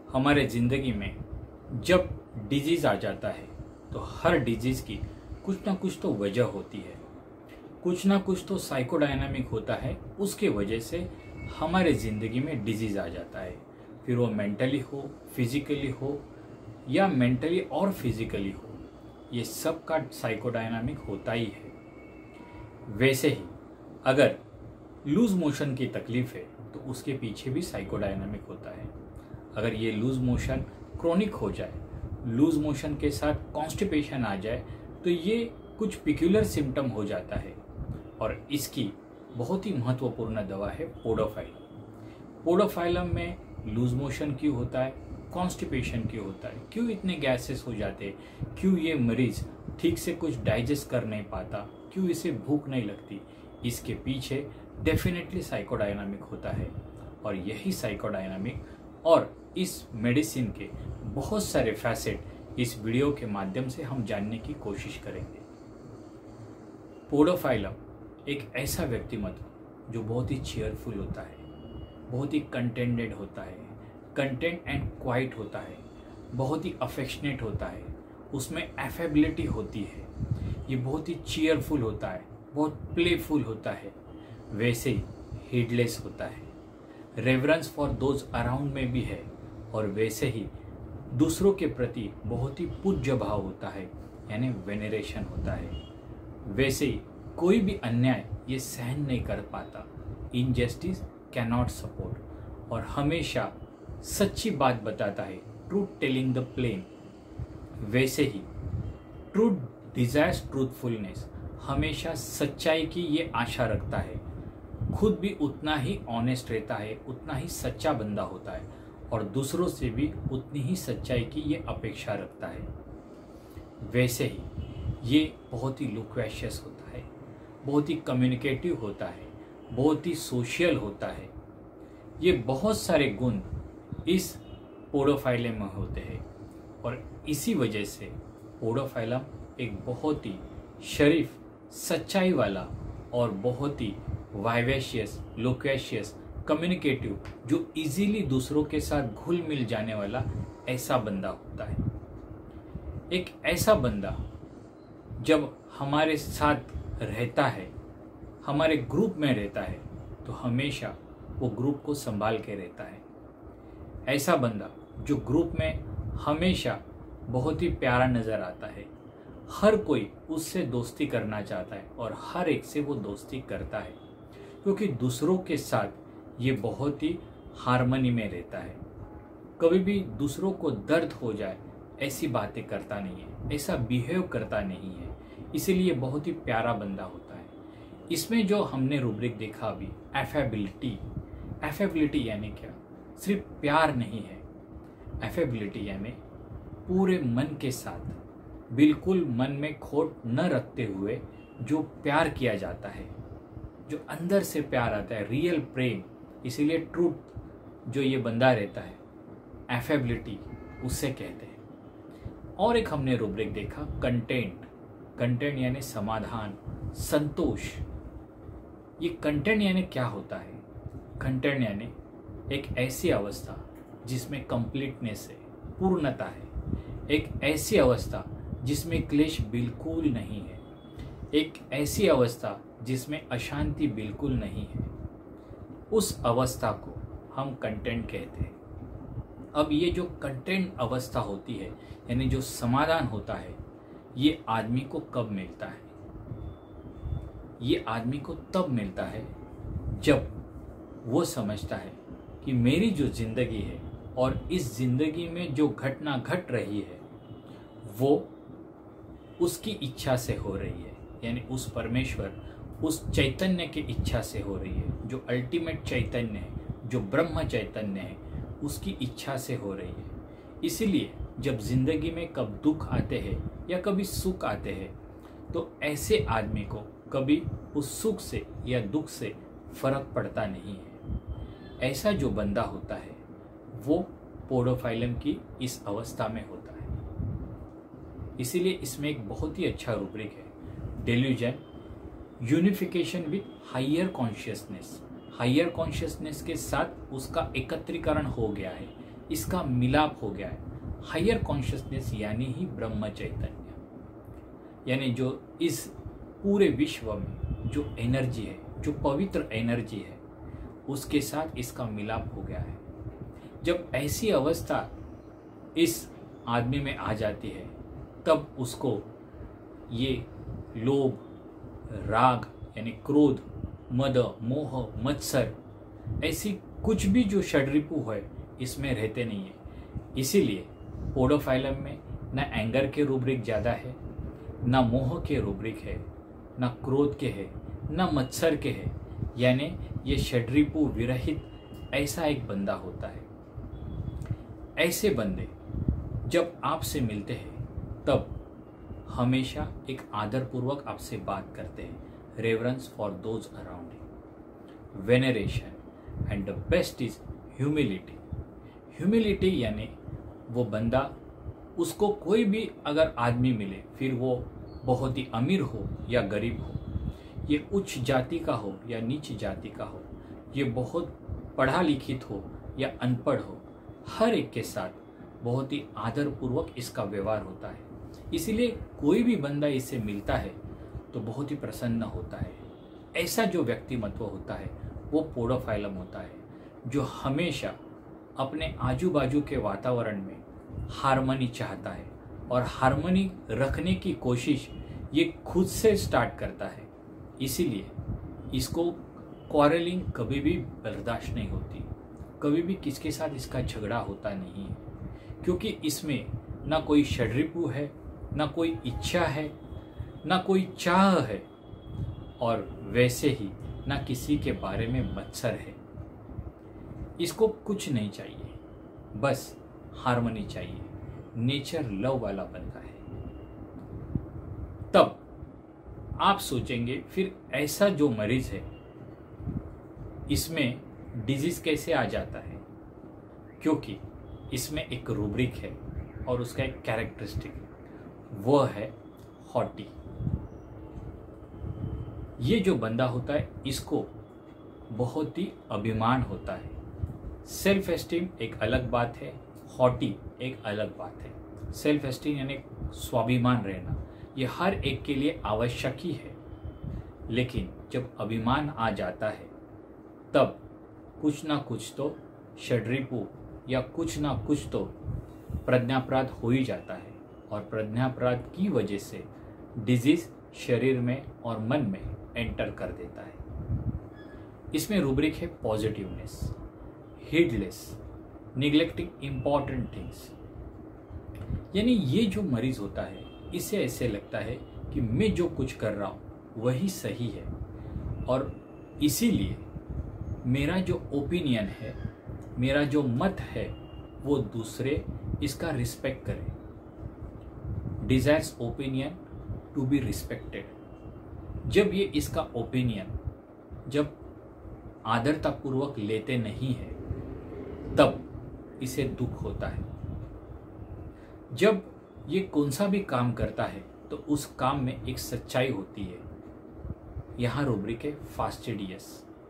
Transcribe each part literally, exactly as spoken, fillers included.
हमारे ज़िंदगी में जब डिजीज़ आ जाता है तो हर डिजीज़ की कुछ ना कुछ तो वजह होती है, कुछ ना कुछ तो साइकोडायनामिक होता है, उसके वजह से हमारे ज़िंदगी में डिजीज़ आ जाता है। फिर वो मेंटली हो, फिजिकली हो या मेंटली और फिजिकली हो, ये सब का साइकोडायनामिक होता ही है। वैसे ही अगर लूज मोशन की तकलीफ़ है तो उसके पीछे भी साइकोडायनामिक होता है। अगर ये लूज मोशन क्रोनिक हो जाए, लूज मोशन के साथ कॉन्स्टिपेशन आ जाए तो ये कुछ पिक्यूलर सिम्टम हो जाता है और इसकी बहुत ही महत्वपूर्ण दवा है पोडोफाइलम। पोडोफाइलम में लूज मोशन क्यों होता है, कॉन्स्टिपेशन क्यों होता है, क्यों इतने गैसेस हो जाते हैं, क्यों ये मरीज ठीक से कुछ डाइजेस्ट कर नहीं पाता, क्यों इसे भूख नहीं लगती, इसके पीछे डेफिनेटली साइकोडायनामिक होता है। और यही साइकोडायनामिक और इस मेडिसिन के बहुत सारे फैसेट इस वीडियो के माध्यम से हम जानने की कोशिश करेंगे। पोडोफाइलम एक ऐसा व्यक्तिमत्व जो बहुत ही चेयरफुल होता है, बहुत ही कंटेंटेड होता है, कंटेंट एंड क्वाइट होता है, बहुत ही अफेक्शनेट होता है, उसमें एफेबिलिटी होती है, ये बहुत ही चीयरफुल होता है, बहुत प्लेफुल होता है, वैसे ही हीडलेस होता है, रेवरेंस फॉर दोज अराउंड में भी है और वैसे ही दूसरों के प्रति बहुत ही पूज्य भाव होता है, यानी वेनरेशन होता है। वैसे ही कोई भी अन्याय ये सहन नहीं कर पाता, इनजस्टिस कैन नॉट सपोर्ट, और हमेशा सच्ची बात बताता है, ट्रूथ टेलिंग द प्लेन। वैसे ही ट्रूथ डिजायर्स ट्रूथफुलनेस, हमेशा सच्चाई की ये आशा रखता है, खुद भी उतना ही ऑनेस्ट रहता है, उतना ही सच्चा बंदा होता है और दूसरों से भी उतनी ही सच्चाई की ये अपेक्षा रखता है। वैसे ही ये बहुत ही लुक्वेशियस होता है, बहुत ही कम्युनिकेटिव होता है, बहुत ही सोशल होता है। ये बहुत सारे गुण इस पोडोफाइलम में होते हैं और इसी वजह से पोडोफाइलम एक बहुत ही शरीफ, सच्चाई वाला और बहुत ही वाइवेशियस, लोक्वेशियस, कम्युनिकेटिव, जो इजीली दूसरों के साथ घुल मिल जाने वाला ऐसा बंदा होता है। एक ऐसा बंदा जब हमारे साथ रहता है, हमारे ग्रुप में रहता है, तो हमेशा वो ग्रुप को संभाल के रहता है। ऐसा बंदा जो ग्रुप में हमेशा बहुत ही प्यारा नज़र आता है, हर कोई उससे दोस्ती करना चाहता है और हर एक से वो दोस्ती करता है, क्योंकि दूसरों के साथ ये बहुत ही हार्मनी में रहता है। कभी भी दूसरों को दर्द हो जाए ऐसी बातें करता नहीं है, ऐसा बिहेव करता नहीं है, इसीलिए बहुत ही प्यारा बंदा होता है। इसमें जो हमने रूब्रिक देखा अभी, एफेबिलिटी, एफेबिलिटी यानी क्या, सिर्फ प्यार नहीं है। एफेबिलिटी यानी पूरे मन के साथ, बिल्कुल मन में खोट न रखते हुए जो प्यार किया जाता है, जो अंदर से प्यार आता है, रियल प्रेम, इसीलिए ट्रूथ जो ये बंदा रहता है, एफेबिलिटी उससे कहते हैं। और एक हमने रूब्रिक देखा, कंटेंट। कंटेंट यानी समाधान, संतोष। ये कंटेंट यानी क्या होता है? कंटेंट यानी एक ऐसी अवस्था जिसमें कंप्लीटनेस है, पूर्णता है, एक ऐसी अवस्था जिसमें क्लेश बिल्कुल नहीं है, एक ऐसी अवस्था जिसमें अशांति बिल्कुल नहीं है, उस अवस्था को हम कंटेंट कहते हैं। अब ये जो कंटेंट अवस्था होती है, यानी जो समाधान होता है, ये आदमी को कब मिलता है? ये आदमी को तब मिलता है जब वो समझता है कि मेरी जो जिंदगी है और इस जिंदगी में जो घटना घट रही है वो उसकी इच्छा से हो रही है, यानी उस परमेश्वर, उस चैतन्य की इच्छा से हो रही है, जो अल्टीमेट चैतन्य है, जो ब्रह्म चैतन्य है, उसकी इच्छा से हो रही है। इसीलिए जब जिंदगी में कब दुख आते हैं या कभी सुख आते हैं, तो ऐसे आदमी को कभी उस सुख से या दुख से फर्क पड़ता नहीं है। ऐसा जो बंदा होता है वो पोडोफाइलम की इस अवस्था में होता है। इसीलिए इसमें एक बहुत ही अच्छा रूब्रिक है, delusion, unification with higher consciousness. Higher consciousness के साथ उसका एकत्रीकरण हो गया है, इसका मिलाप हो गया है। हायर कॉन्शियसनेस यानी ही ब्रह्म चैतन्य, यानी जो इस पूरे विश्व में जो एनर्जी है, जो पवित्र एनर्जी है, उसके साथ इसका मिलाप हो गया है। जब ऐसी अवस्था इस आदमी में आ जाती है तब उसको ये लोभ, राग यानी क्रोध, मद, मोह, मत्सर ऐसी कुछ भी जो षड्रिपु है इसमें रहते नहीं है। इसीलिए पोडोफाइलम में न एंगर के रूब्रिक ज़्यादा है, न मोह के रूब्रिक है, न क्रोध के है, न मत्सर के है, यानी ये षड्रिपु विरहित ऐसा एक बंदा होता है। ऐसे बंदे जब आपसे मिलते हैं तब हमेशा एक आदरपूर्वक आपसे बात करते हैं, reverence for those around you, veneration, and the best is humility. Humility यानी वो बंदा, उसको कोई भी अगर आदमी मिले, फिर वो बहुत ही अमीर हो या गरीब हो, ये उच्च जाति का हो या नीच जाति का हो, ये बहुत पढ़ा लिखित हो या अनपढ़ हो, हर एक के साथ बहुत ही आदरपूर्वक इसका व्यवहार होता है। इसीलिए कोई भी बंदा इससे मिलता है तो बहुत ही प्रसन्न होता है। ऐसा जो व्यक्तिमत्व होता है वो पोडोफाइलम होता है, जो हमेशा अपने आजू बाजू के वातावरण में हार्मनी चाहता है और हार्मनी रखने की कोशिश ये खुद से स्टार्ट करता है। इसीलिए इसको क्वारलिंग कभी भी बर्दाश्त नहीं होती, कभी भी किसके साथ इसका झगड़ा होता नहीं है, क्योंकि इसमें ना कोई षड्रिपु है, ना कोई इच्छा है, ना कोई चाह है, और वैसे ही ना किसी के बारे में मत्सर है। इसको कुछ नहीं चाहिए, बस हार्मनी चाहिए। नेचर लव वाला बंदा है। तब आप सोचेंगे फिर ऐसा जो मरीज है इसमें डिजीज कैसे आ जाता है, क्योंकि इसमें एक रूब्रिक है और उसका एक कैरेक्टरिस्टिक है, वह है हॉटी। ये जो बंदा होता है इसको बहुत ही अभिमान होता है। सेल्फ एस्टीम एक अलग बात है, हॉटी एक अलग बात है। सेल्फ एस्टीम यानी स्वाभिमान रहना, ये हर एक के लिए आवश्यक ही है, लेकिन जब अभिमान आ जाता है तब कुछ ना कुछ तो षड्रिपु या कुछ ना कुछ तो प्रज्ञापराध हो ही जाता है, और प्रज्ञापराध की वजह से डिजीज शरीर में और मन में एंटर कर देता है। इसमें रूब्रिक है positiveness, heedless, neglecting important things. यानी ये जो मरीज होता है इसे ऐसे लगता है कि मैं जो कुछ कर रहा हूँ वही सही है, और इसीलिए मेरा जो ओपिनियन है, मेरा जो मत है, वो दूसरे इसका रिस्पेक्ट करें। Desires opinion to be respected. जब ये इसका ओपिनियन जब आदरतापूर्वक लेते नहीं है तब इसे दुख होता है। जब ये कौन सा भी काम करता है तो उस काम में एक सच्चाई होती है, यहाँ रूब्रिक है फास्टिडियस।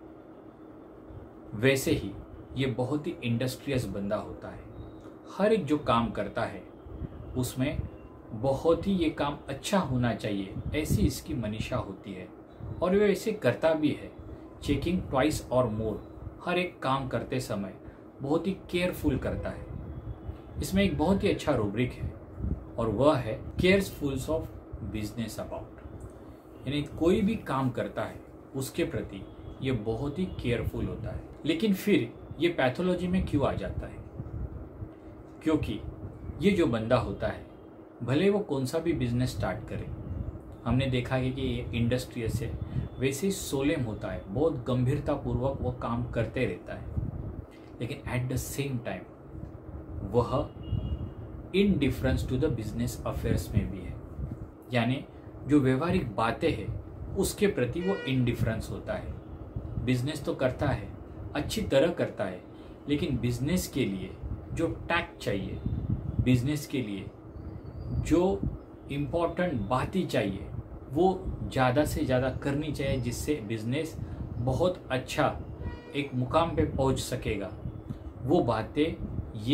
वैसे ही ये बहुत ही इंडस्ट्रियस बंदा होता है। हर एक जो काम करता है उसमें बहुत ही ये काम अच्छा होना चाहिए, ऐसी इसकी मनीषा होती है, और वो ऐसे करता भी है। चेकिंग ट्वाइस और मोर, हर एक काम करते समय बहुत ही केयरफुल करता है। इसमें एक बहुत ही अच्छा रूब्रिक है और वह है केयरफुल्स ऑफ बिजनेस अबाउट, यानी कोई भी काम करता है उसके प्रति ये बहुत ही केयरफुल होता है। लेकिन फिर ये पैथोलॉजी में क्यों आ जाता है? क्योंकि ये जो बंदा होता है भले वो कौन सा भी बिजनेस स्टार्ट करे, हमने देखा है कि ये इंडस्ट्रियस है, वैसे ही सोलेम होता है, बहुत गंभीरतापूर्वक वो काम करते रहता है, लेकिन एट द सेम टाइम वह indifference to the business affairs में भी है। यानी जो व्यवहारिक बातें हैं उसके प्रति वो इनडिफरेंस होता है। बिजनेस तो करता है, अच्छी तरह करता है, लेकिन बिजनेस के लिए जो टैक्ट चाहिए, बिजनेस के लिए जो इम्पोर्टेंट बातें चाहिए वो ज़्यादा से ज़्यादा करनी चाहिए, जिससे बिजनेस बहुत अच्छा एक मुकाम पे पहुंच सकेगा। वो बातें ये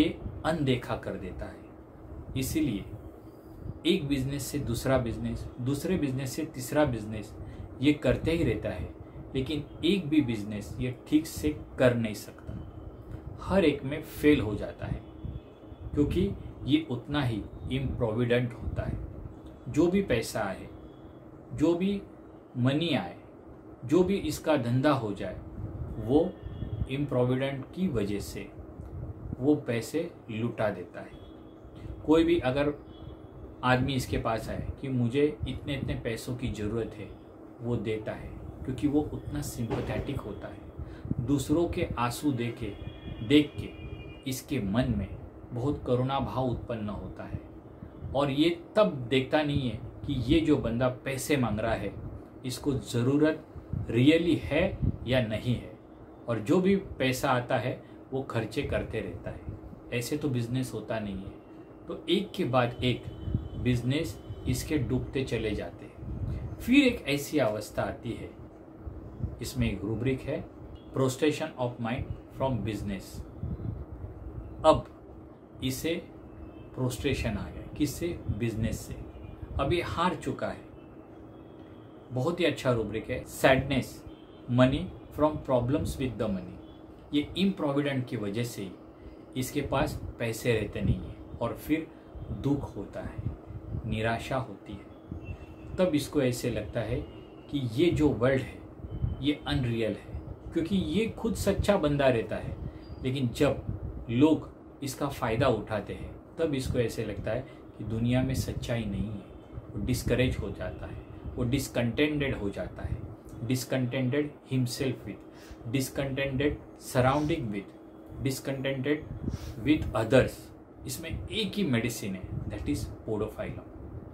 अनदेखा कर देता है। इसीलिए एक बिजनेस से दूसरा बिजनेस, दूसरे बिजनेस से तीसरा बिजनेस ये करते ही रहता है, लेकिन एक भी बिजनेस ये ठीक से कर नहीं सकता। हर एक में फेल हो जाता है, क्योंकि ये उतना ही इम्प्रोविडेंट होता है। जो भी पैसा आए, जो भी मनी आए, जो भी इसका धंधा हो जाए, वो इम्प्रोविडेंट की वजह से वो पैसे लुटा देता है। कोई भी अगर आदमी इसके पास आए कि मुझे इतने इतने पैसों की ज़रूरत है, वो देता है, क्योंकि वो उतना सिंपैथेटिक होता है। दूसरों के आंसू देखे देख के इसके मन में बहुत करुणा भाव उत्पन्न होता है, और ये तब देखता नहीं है कि ये जो बंदा पैसे मांग रहा है इसको ज़रूरत रियली है या नहीं है, और जो भी पैसा आता है वो खर्चे करते रहता है। ऐसे तो बिजनेस होता नहीं है। तो एक के बाद एक बिजनेस इसके डूबते चले जाते हैं। फिर एक ऐसी अवस्था आती है, इसमें एक रूब्रिक है, prostration of mind from business. अब इसे प्रोस्ट्रेशन आ गया, किससे? बिजनेस से। अब ये हार चुका है। बहुत ही अच्छा रूब्रिक है, sadness money from problems with the money. ये इम्प्रोविडेंट की वजह से ही इसके पास पैसे रहते नहीं है, और फिर दुख होता है, निराशा होती है। तब इसको ऐसे लगता है कि ये जो वर्ल्ड है ये अनरियल है, क्योंकि ये खुद सच्चा बंदा रहता है, लेकिन जब लोग इसका फ़ायदा उठाते हैं तब इसको ऐसे लगता है कि दुनिया में सच्चाई नहीं है। वो डिस्करेज हो जाता है, वो डिसकंटेंटेड हो जाता है, discontented himself with, discontented surrounding with, discontented with others. इसमें एक ही मेडिसिन है, दैट इज पोडोफाइलम।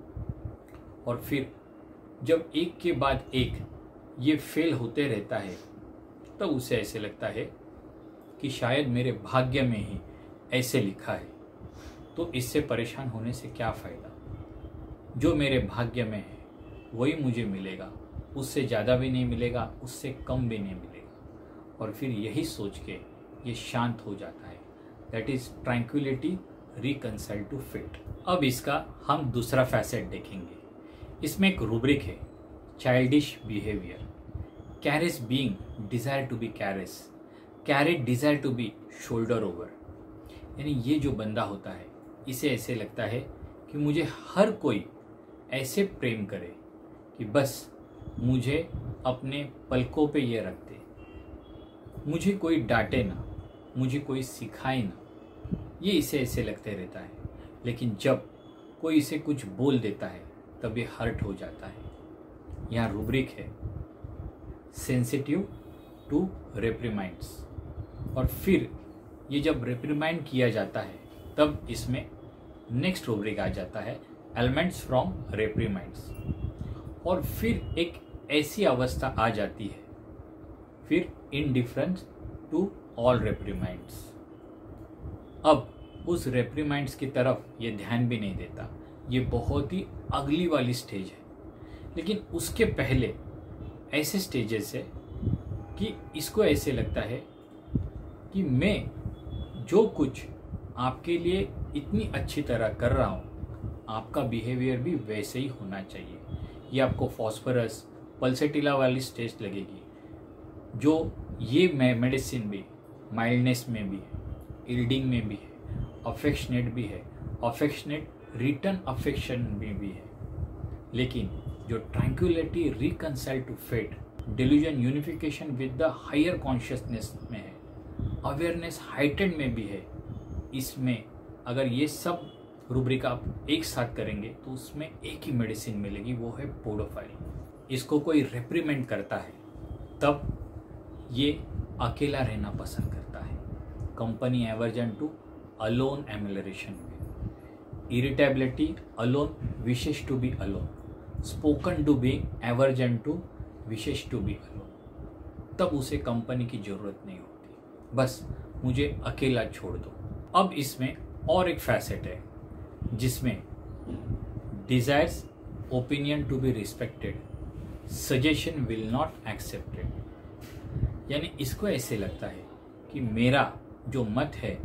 और फिर जब एक के बाद एक ये फेल होते रहता है, तब तो उसे ऐसे लगता है कि शायद मेरे भाग्य में ही ऐसे लिखा है, तो इससे परेशान होने से क्या फ़ायदा। जो मेरे भाग्य में है वही मुझे मिलेगा, उससे ज़्यादा भी नहीं मिलेगा, उससे कम भी नहीं मिलेगा। और फिर यही सोच के ये शांत हो जाता है, that is tranquillity reconcile to fit. अब इसका हम दूसरा फैसेट देखेंगे। इसमें एक रूब्रिक है, childish behaviour, caress being desire to be caress, caret desire to be shoulder over. यानी ये जो बंदा होता है इसे ऐसे लगता है कि मुझे हर कोई ऐसे प्रेम करे कि बस मुझे अपने पलकों पे ये रख दे, मुझे कोई डांटे ना, मुझे कोई सिखाए ना, ये इसे ऐसे लगते रहता है। लेकिन जब कोई इसे कुछ बोल देता है तब ये हर्ट हो जाता है। यहाँ रूब्रिक है, सेंसिटिव टू रेप्रिमाइंड्स। और फिर ये जब रेप्रिमाइंड किया जाता है तब इसमें नेक्स्ट रूब्रिक आ जाता है, एलिमेंट्स फ्रॉम रेप्रिमाइंड्स। और फिर एक ऐसी अवस्था आ जाती है, फिर इनडिफरेंस टू ऑल रेप्रिमाइंड्स। अब उस रेप्रिमाइंड्स की तरफ ये ध्यान भी नहीं देता। ये बहुत ही अगली वाली स्टेज है। लेकिन उसके पहले ऐसे स्टेजेस है कि इसको ऐसे लगता है कि मैं जो कुछ आपके लिए इतनी अच्छी तरह कर रहा हूँ, आपका बिहेवियर भी वैसे ही होना चाहिए। ये आपको फॉस्फरस पल्सेटिला वाली स्टेज लगेगी, जो ये मेडिसिन भी माइल्डनेस में भी है, इल्डिंग में भी है, अफेक्शनेट भी है, अफेक्शनेट रिटर्न अफेक्शन में भी है। लेकिन जो tranquillity reconcile to fate, delusion unification with the higher consciousness में है, अवेयरनेस हाइटेंड में भी है, इसमें अगर ये सब रूब्रिक आप एक साथ करेंगे तो उसमें एक ही मेडिसिन मिलेगी, वो है पोडोफाइल। इसको कोई रेप्रीमेंट करता है तब ये अकेला रहना पसंद करता है, company aversion to alone amelioration में, irritability alone wishes to be alone, spoken to be aversion to wishes to be alone. तब उसे कंपनी की जरूरत नहीं होती, बस मुझे अकेला छोड़ दो। अब इसमें और एक फैसेट है जिसमें desires opinion to be respected, suggestion will not accepted. यानी इसको ऐसे लगता है कि मेरा जो मत है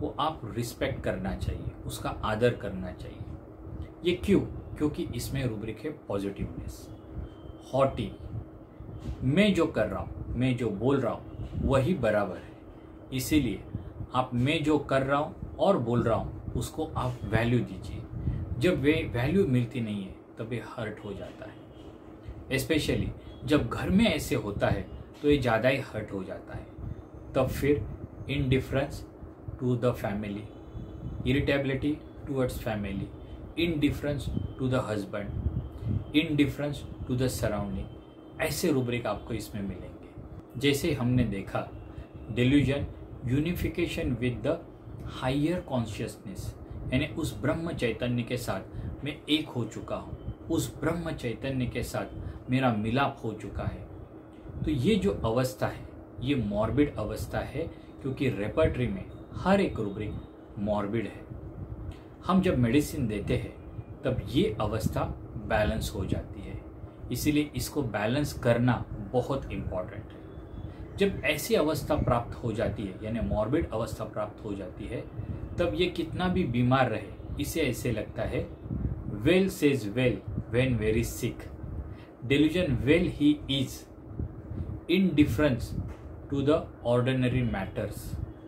वो आप रिस्पेक्ट करना चाहिए, उसका आदर करना चाहिए। ये क्यों? क्योंकि इसमें रूब्रिक है पॉजिटिवनेस, हॉटी, मैं जो कर रहा हूँ, मैं जो बोल रहा हूँ वही बराबर है, इसीलिए आप मैं जो कर रहा हूँ और बोल रहा हूँ उसको आप वैल्यू दीजिए। जब वे वैल्यू मिलती नहीं है तब ये हर्ट हो जाता है। स्पेशली जब घर में ऐसे होता है तो ये ज़्यादा ही हर्ट हो जाता है। तब फिर indifference to the family, irritability towards family, indifference to the husband, indifference to the surrounding, ऐसे रूब्रिक आपको इसमें मिलेंगे। जैसे हमने देखा delusion, unification with the higher consciousness, यानी उस ब्रह्म चैतन्य के साथ मैं एक हो चुका हूँ, उस ब्रह्म चैतन्य के साथ मेरा मिलाप हो चुका है। तो ये जो अवस्था है ये मॉर्बिड अवस्था है, क्योंकि रेपर्टरी में हर एक रूब्रिक मॉर्बिड है। हम जब मेडिसिन देते हैं तब ये अवस्था बैलेंस हो जाती है, इसीलिए इसको बैलेंस करना बहुत इम्पॉर्टेंट है। जब ऐसी अवस्था प्राप्त हो जाती है, यानी मॉर्बिड अवस्था प्राप्त हो जाती है, तब ये कितना भी बीमार रहे, इसे ऐसे लगता है well says well when very sick, delusion well he is, indifference to the ordinary matters.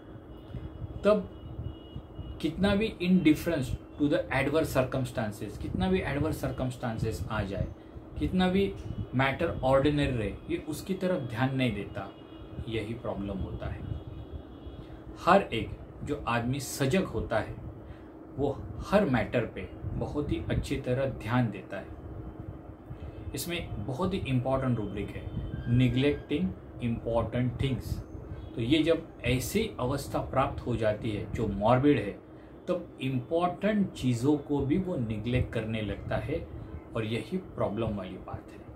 तब कितना भी indifference to the adverse circumstances, कितना भी एडवर्स सर्कमस्टांसेस आ जाए, कितना भी मैटर ऑर्डिनरी रहे, ये उसकी तरफ ध्यान नहीं देता। यही प्रॉब्लम होता है। हर एक जो आदमी सजग होता है वो हर मैटर पे बहुत ही अच्छी तरह ध्यान देता है। इसमें बहुत ही इम्पॉर्टेंट रूब्रिक है, निग्लेक्टिंग इम्पॉर्टेंट थिंग्स। तो ये जब ऐसी अवस्था प्राप्त हो जाती है जो मॉर्बिड है, तब इम्पॉर्टेंट चीज़ों को भी वो निग्लेक्ट करने लगता है, और यही प्रॉब्लम वाली बात है।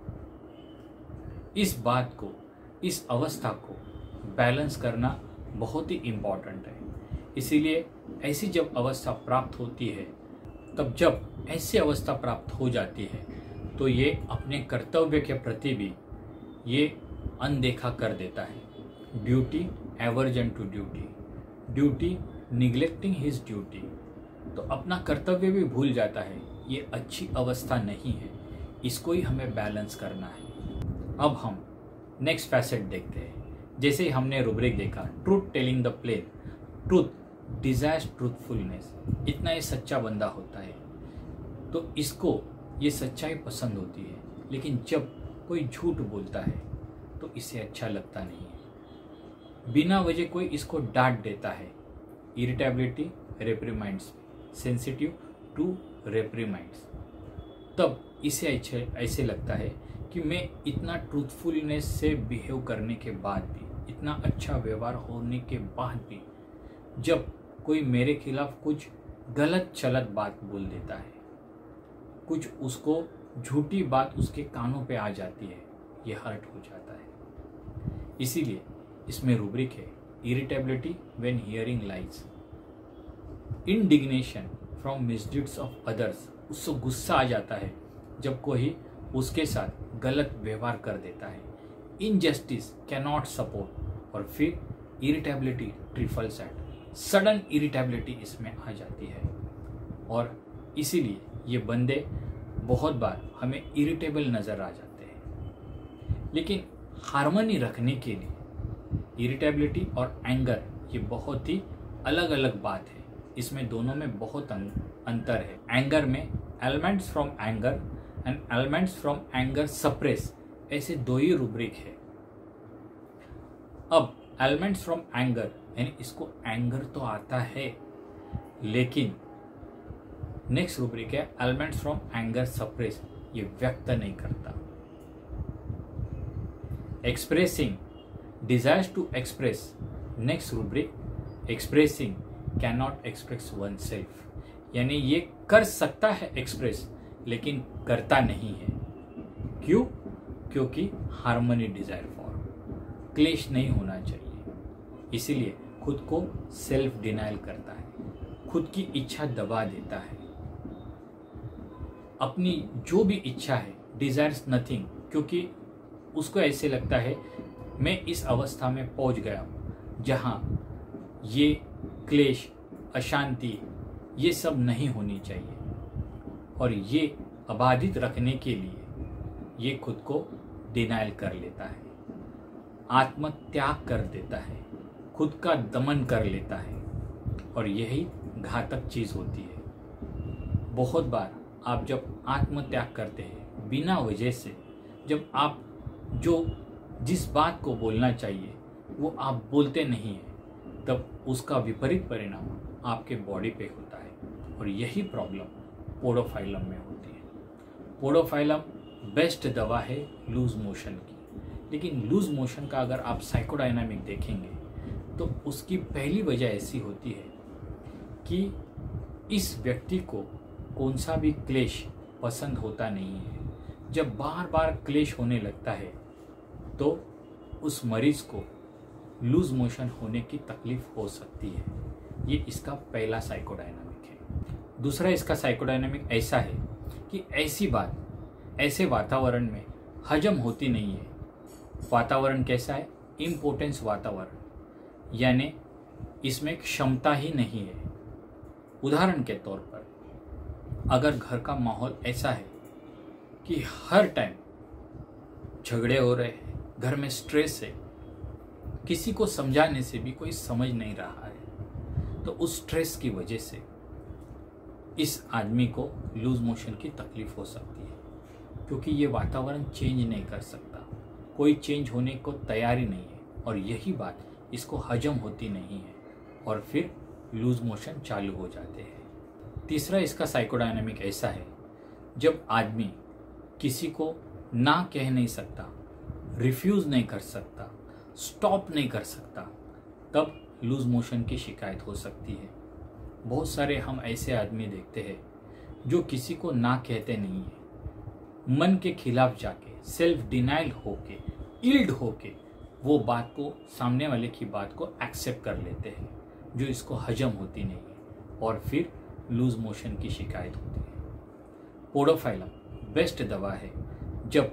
इस बात को, इस अवस्था को बैलेंस करना बहुत ही इम्पॉर्टेंट है। इसीलिए ऐसी जब अवस्था प्राप्त होती है, तब जब ऐसी अवस्था प्राप्त हो जाती है तो ये अपने कर्तव्य के प्रति भी ये अनदेखा कर देता है। Duty, aversion to duty, duty neglecting his duty, तो अपना कर्तव्य भी भूल जाता है। ये अच्छी अवस्था नहीं है, इसको ही हमें बैलेंस करना है। अब हम नेक्स्ट फैसेट देखते हैं। जैसे ही हमने रूब्रिक देखा truth telling the plain, truth desires truthfulness, इतना ये सच्चा बंदा होता है तो इसको ये सच्चाई पसंद होती है। लेकिन जब कोई झूठ बोलता है तो इसे अच्छा लगता नहीं है। बिना वजह कोई इसको डांट देता है। Irritability, reprimands, sensitive to reprimands, तब इसे ऐसे ऐसे लगता है कि मैं इतना ट्रूथफुलनेस से बिहेव करने के बाद भी, इतना अच्छा व्यवहार होने के बाद भी, जब कोई मेरे खिलाफ कुछ गलत चलत बात बोल देता है, कुछ उसको झूठी बात उसके कानों पे आ जाती है, ये हर्ट हो जाता है। इसीलिए इसमें रूब्रिक है irritability when hearing lies, indignation from misdeeds of others, उसको गुस्सा आ जाता है जब कोई उसके साथ गलत व्यवहार कर देता है। इनजस्टिस कैनॉट सपोर्ट, और फिर irritability triple set, sudden irritability इसमें आ जाती है। और इसीलिए ये बंदे बहुत बार हमें इरिटेबल नज़र आ जाते हैं। लेकिन हार्मनी रखने के लिए इरिटेबिलिटी और एंगर ये बहुत ही अलग अलग बात है। इसमें दोनों में बहुत अंतर है। एंगर में elements from anger and elements from anger suppress, ऐसे दो ही रूब्रिक है। अब एलिमेंट्स फ्रॉम एंगर यानी इसको एंगर तो आता है, लेकिन नेक्स्ट रूब्रिक है एलिमेंट्स फ्रॉम एंगर सप्रेस, ये व्यक्त नहीं करता। Expressing, desires to express, next rubric expressing cannot express oneself, यानी ये कर सकता है एक्सप्रेस लेकिन करता नहीं है। क्यों? क्योंकि हार्मनी डिजायर फॉर, क्लेश नहीं होना चाहिए, इसीलिए खुद को सेल्फ डिनाइल करता है, खुद की इच्छा दबा देता है। अपनी जो भी इच्छा है, डिजायर्स नथिंग, क्योंकि उसको ऐसे लगता है मैं इस अवस्था में पहुंच गया हूं जहां ये क्लेश, अशांति ये सब नहीं होनी चाहिए। और ये अबाधित रखने के लिए ये खुद को डिनाइल कर लेता है, आत्मत्याग कर देता है, खुद का दमन कर लेता है, और यही घातक चीज़ होती है। बहुत बार आप जब आत्मत्याग करते हैं बिना वजह से, जब आप जो जिस बात को बोलना चाहिए वो आप बोलते नहीं हैं, तब उसका विपरीत परिणाम आपके बॉडी पे होता है। और यही प्रॉब्लम पोडोफाइलम में होती है। पोडोफाइलम बेस्ट दवा है लूज मोशन की, लेकिन लूज मोशन का अगर आप साइकोडायनामिक देखेंगे तो उसकी पहली वजह ऐसी होती है कि इस व्यक्ति को कौन सा भी क्लेश पसंद होता नहीं है। जब बार बार क्लेश होने लगता है तो उस मरीज को लूज मोशन होने की तकलीफ हो सकती है। ये इसका पहला साइकोडायनामिक है। दूसरा इसका साइकोडायनामिक ऐसा है कि ऐसी बात ऐसे वातावरण में हजम होती नहीं है। वातावरण कैसा है? इम्पोर्टेंस वातावरण, यानी इसमें क्षमता ही नहीं है। उदाहरण के तौर पर अगर घर का माहौल ऐसा है कि हर टाइम झगड़े हो रहे हैं, घर में स्ट्रेस है, किसी को समझाने से भी कोई समझ नहीं रहा है, तो उस स्ट्रेस की वजह से इस आदमी को लूज मोशन की तकलीफ हो सकती है, क्योंकि ये वातावरण चेंज नहीं कर सकता, कोई चेंज होने को तैयारी नहीं है, और यही बात इसको हजम होती नहीं है, और फिर लूज मोशन चालू हो जाते हैं। तीसरा इसका साइकोडायनामिक ऐसा है, जब आदमी किसी को ना कह नहीं सकता, रिफ्यूज़ नहीं कर सकता, स्टॉप नहीं कर सकता, तब लूज मोशन की शिकायत हो सकती है। बहुत सारे हम ऐसे आदमी देखते हैं जो किसी को ना कहते नहीं है, मन के खिलाफ जाके सेल्फ डिनाइल होके, इल्ड होके वो बात को, सामने वाले की बात को एक्सेप्ट कर लेते हैं, जो इसको हजम होती नहीं है, और फिर लूज मोशन की शिकायत होती है। पोडोफाइलम बेस्ट दवा है जब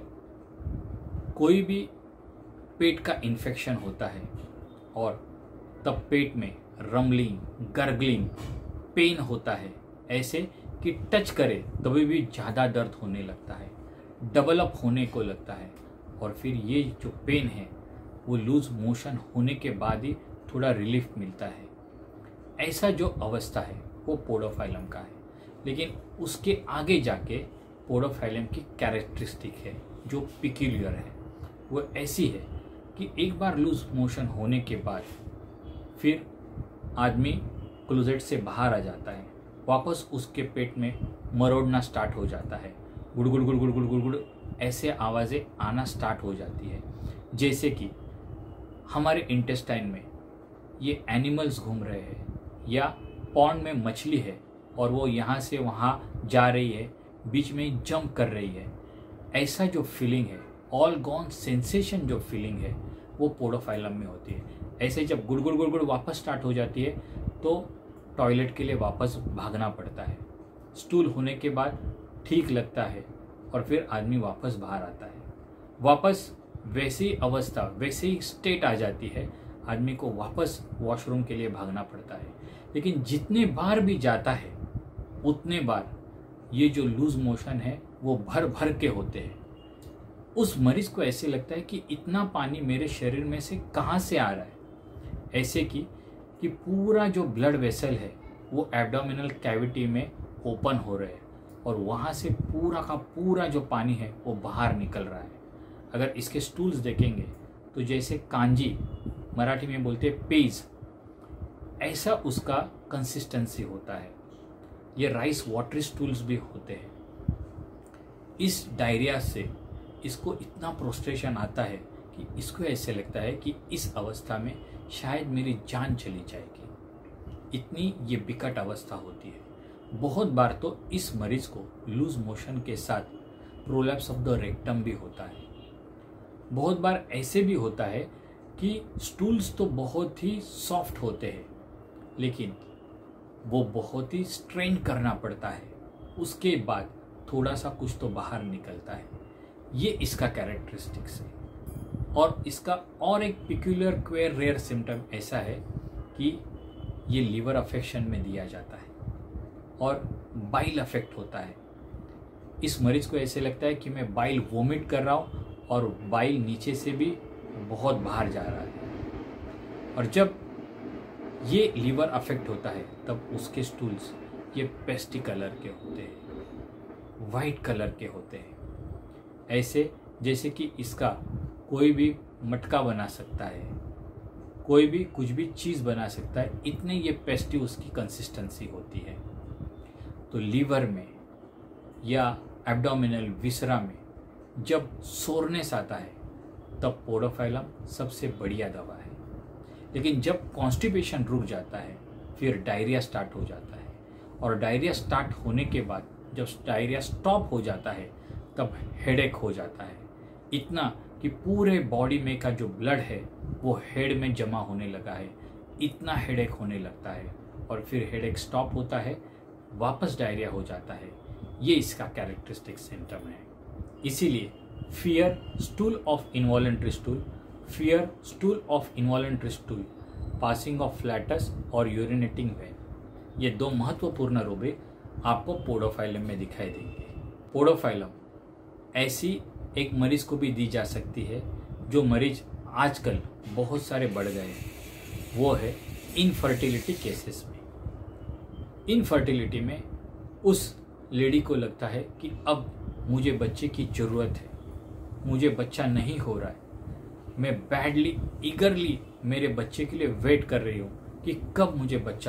कोई भी पेट का इन्फेक्शन होता है और तब पेट में रम्बलिंग, गर्गलिंग, पेन होता है, ऐसे कि टच करे तभी भी ज़्यादा दर्द होने लगता है, डेवलप होने को लगता है, और फिर ये जो पेन है वो लूज मोशन होने के बाद ही थोड़ा रिलीफ मिलता है। ऐसा जो अवस्था है वो पोडोफाइलम का है, लेकिन उसके आगे जाके पोडोफाइलम की कैरेक्टरिस्टिक है जो पिक्यूलियर है। वो ऐसी है कि एक बार लूज मोशन होने के बाद फिर आदमी क्लोजेट से बाहर आ जाता है, वापस उसके पेट में मरोड़ना स्टार्ट हो जाता है, गुड़ गुड़ गुड़ गुड़ गुड़ गुड़ गुड़ ऐसे आवाज़ें आना स्टार्ट हो जाती है, जैसे कि हमारे इंटेस्टाइन में ये एनिमल्स घूम रहे हैं, या पॉन्ड में मछली है और वो यहाँ से वहाँ जा रही है, बीच में जंप कर रही है। ऐसा जो फीलिंग है, ऑल गॉन सेंसेशन जो फीलिंग है, वो पोडोफाइलम में होती है। ऐसे जब गुड़ गुड़ गुड़ गुड़ वापस स्टार्ट हो जाती है तो टॉयलेट के लिए वापस भागना पड़ता है। स्टूल होने के बाद ठीक लगता है और फिर आदमी वापस बाहर आता है, वापस वैसी अवस्था, वैसी स्टेट आ जाती है, आदमी को वापस वॉशरूम के लिए भागना पड़ता है। लेकिन जितने बार भी जाता है उतने बार ये जो लूज मोशन है वो भर भर के होते हैं। उस मरीज को ऐसे लगता है कि इतना पानी मेरे शरीर में से कहाँ से आ रहा है, ऐसे कि कि पूरा जो ब्लड वेसल है वो एब्डोमिनल कैविटी में ओपन हो रहे हैं और वहाँ से पूरा का पूरा जो पानी है वो बाहर निकल रहा है। अगर इसके स्टूल्स देखेंगे तो जैसे कांजी, मराठी में बोलते हैं पेज, ऐसा उसका कंसिस्टेंसी होता है। ये राइस वाटरी स्टूल्स भी होते हैं। इस डायरिया से इसको इतना प्रोस्ट्रेशन आता है कि इसको ऐसे लगता है कि इस अवस्था में शायद मेरी जान चली जाएगी, इतनी ये विकट अवस्था होती है। बहुत बार तो इस मरीज को लूज मोशन के साथ प्रोलैप्स ऑफ द रेक्टम भी होता है। बहुत बार ऐसे भी होता है कि स्टूल्स तो बहुत ही सॉफ्ट होते हैं लेकिन वो बहुत ही स्ट्रेन करना पड़ता है, उसके बाद थोड़ा सा कुछ तो बाहर निकलता है। ये इसका कैरेक्टरिस्टिक्स है। और इसका और एक पिक्यूलियर क्वेर रेयर सिम्टम ऐसा है कि ये लीवर अफेक्शन में दिया जाता है और बाइल अफेक्ट होता है। इस मरीज को ऐसे लगता है कि मैं बाइल वोमिट कर रहा हूँ और बाइल नीचे से भी बहुत बाहर जा रहा है। और जब ये लीवर अफेक्ट होता है तब उसके स्टूल्स ये पेस्टी कलर के होते हैं, वाइट कलर के होते हैं, ऐसे जैसे कि इसका कोई भी मटका बना सकता है, कोई भी कुछ भी चीज़ बना सकता है, इतने ये पेस्टी उसकी कंसिस्टेंसी होती है। तो लीवर में या एब्डोमिनल विसरा में जब सोरनेस आता है तब पोडोफाइलम सबसे बढ़िया दवा है। लेकिन जब कॉन्स्टिपेशन रुक जाता है फिर डायरिया स्टार्ट हो जाता है, और डायरिया स्टार्ट होने के बाद जब डायरिया स्टॉप हो जाता है तब हेडेक हो जाता है, इतना कि पूरे बॉडी में का जो ब्लड है वो हेड में जमा होने लगा है, इतना हेडेक होने लगता है, और फिर हेडेक स्टॉप होता है, वापस डायरिया हो जाता है। ये इसका कैरेक्टरिस्टिक सिम्टम है। इसीलिए fear stool of involuntary stool, fear stool of involuntary stool, passing of flatus और यूरिनेटिंग वेन, ये दो महत्वपूर्ण रूब्रिक आपको पोडोफाइलम में दिखाई देंगे। पोडोफाइलम ऐसी एक मरीज को भी दी जा सकती है जो मरीज आजकल बहुत सारे बढ़ गए हैं, वो है इनफर्टिलिटी केसेस में। इनफर्टिलिटी में उस लेडी को लगता है कि अब मुझे बच्चे की ज़रूरत है, मुझे बच्चा नहीं हो रहा है, मैं बैडली ईगरली मेरे बच्चे के लिए वेट कर रही हूँ कि कब मुझे बच्चा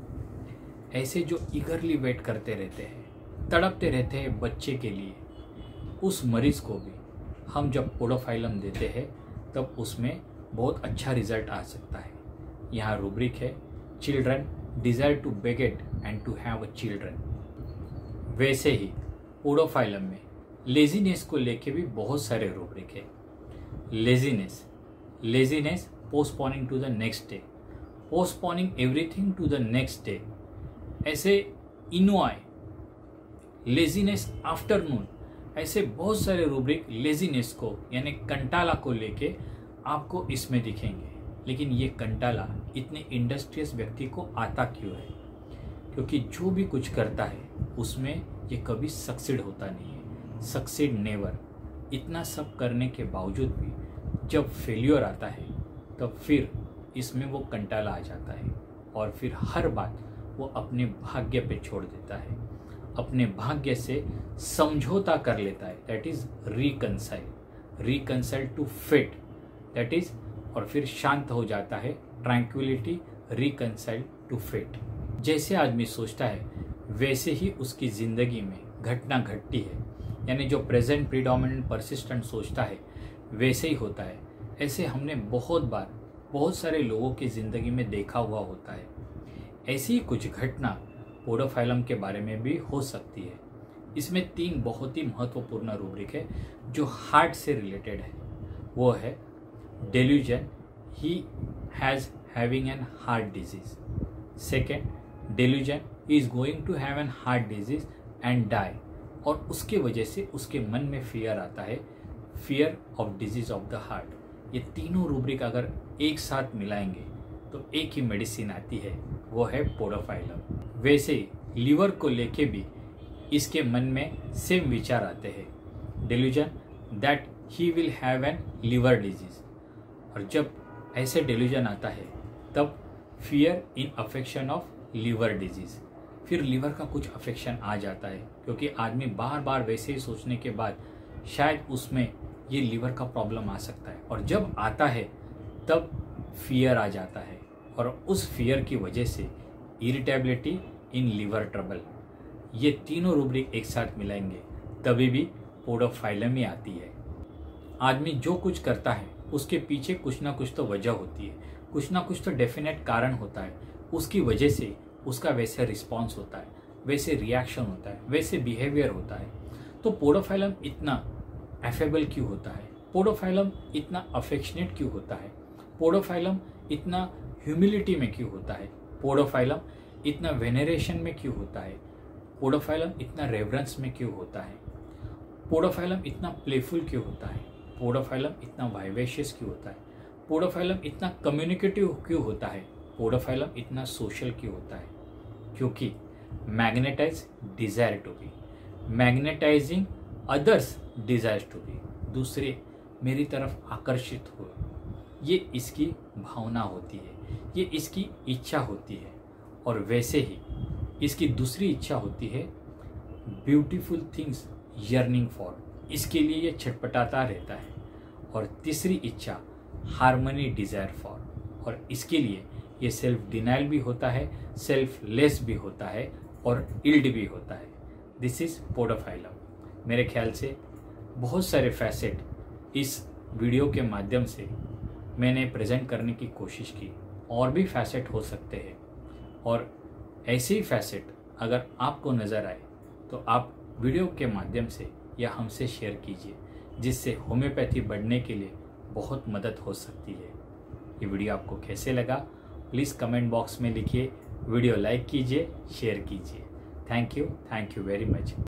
होगा। ऐसे जो ईगरली वेट करते रहते हैं, तड़पते रहते हैं बच्चे के लिए, उस मरीज़ को भी हम जब पोडोफाइलम देते हैं तब उसमें बहुत अच्छा रिजल्ट आ सकता है। यहाँ रूब्रिक है children desire to beget and to have a children. वैसे ही पोडोफाइलम में लेजीनेस को लेके भी बहुत सारे रूब्रिक है। Laziness laziness postponing to the next day, postponing everything to the next day, ऐसे इनोआई, लेजीनेस आफ्टरनून, ऐसे बहुत सारे रूब्रिक लेजीनेस को यानी कंटाला को लेके आपको इसमें दिखेंगे। लेकिन ये कंटाला इतने इंडस्ट्रियस व्यक्ति को आता क्यों है? क्योंकि जो भी कुछ करता है उसमें ये कभी सक्सीड होता नहीं है, सक्सीड नेवर। इतना सब करने के बावजूद भी जब फेल्योर आता है तब फिर इसमें वो कंटाला आ जाता है और फिर हर बात वो अपने भाग्य पे छोड़ देता है, अपने भाग्य से समझौता कर लेता है, that is reconcile, reconcile to fate, that is, और फिर शांत हो जाता है, ट्रैंक्विलिटी, रिकंसाइल टू फेट। जैसे आदमी सोचता है वैसे ही उसकी जिंदगी में घटना घटती है, यानी जो प्रेजेंट प्रीडोमिनेंट परसिस्टेंट सोचता है वैसे ही होता है। ऐसे हमने बहुत बार बहुत सारे लोगों की ज़िंदगी में देखा हुआ होता है। ऐसी ही कुछ घटना पोडोफाइलम के बारे में भी हो सकती है। इसमें तीन बहुत ही महत्वपूर्ण रूब्रिक है जो हार्ट से रिलेटेड है। वो है delusion, he has having an heart disease. Second, delusion, he is going to have an heart disease and die, और उसके वजह से उसके मन में फियर आता है, fear of disease of the heart. ये तीनों रूब्रिक अगर एक साथ मिलाएंगे तो एक ही मेडिसिन आती है, वो है पोडोफाइलम। वैसे ही लीवर को लेके भी इसके मन में सेम विचार आते हैं, delusion that he will have an liver disease. और जब ऐसे डेल्यूजन आता है तब fear in affection of liver disease, फिर लीवर का कुछ अफेक्शन आ जाता है, क्योंकि आदमी बार बार वैसे ही सोचने के बाद शायद उसमें ये लीवर का प्रॉब्लम आ सकता है, और जब आता है तब फियर आ जाता है, और उस फियर की वजह से इरिटेबिलिटी इन लीवर ट्रबल। ये तीनों रूब्रिक एक साथ मिलाएंगे तभी भी पोडोफाइलम ही आती है। आदमी जो कुछ करता है उसके पीछे कुछ ना कुछ तो वजह होती है, कुछ ना कुछ तो डेफिनेट कारण होता है, उसकी वजह से उसका वैसे रिस्पॉन्स होता है, वैसे रिएक्शन होता है, वैसे बिहेवियर होता है। तो पोडोफाइलम इतना एफेबल क्यों होता है? पोडोफाइलम इतना अफेक्शनेट क्यों होता है? पोडोफाइलम इतना ह्यूमिलिटी में क्यों होता है? पोडोफाइलम इतना वेनरेशन में क्यों होता है? पोडोफाइलम इतना रेवरेंस में क्यों होता है? पोडोफाइलम इतना प्लेफुल क्यों होता है? पोडोफाइलम इतना वाइवेशियस क्यों होता है? पोडोफाइलम इतना कम्युनिकेटिव क्यों होता है? पोडोफाइलम इतना सोशल क्यों होता है? क्योंकि magnetise desire to be, magnetising others desire to be, दूसरे मेरी तरफ आकर्षित हो, ये इसकी भावना होती है, ये इसकी इच्छा होती है। और वैसे ही इसकी दूसरी इच्छा होती है ब्यूटीफुल थिंग्स यर्निंग फॉर, इसके लिए ये छटपटाता रहता है। और तीसरी इच्छा हार्मनी डिजायर फॉर, और इसके लिए ये सेल्फ डिनाइल भी होता है, सेल्फ लेस भी होता है और इल्ड भी होता है। This is podophyllum. मेरे ख्याल से बहुत सारे फैसेट इस वीडियो के माध्यम से मैंने प्रेजेंट करने की कोशिश की, और भी फैसेट हो सकते हैं। और ऐसे ही फैसेट अगर आपको नज़र आए तो आप वीडियो के माध्यम से या हमसे शेयर कीजिए, जिससे होम्योपैथी बढ़ने के लिए बहुत मदद हो सकती है। ये वीडियो आपको कैसे लगा प्लीज़ कमेंट बॉक्स में लिखिए, वीडियो लाइक कीजिए, शेयर कीजिए। Thank you, thank you very much.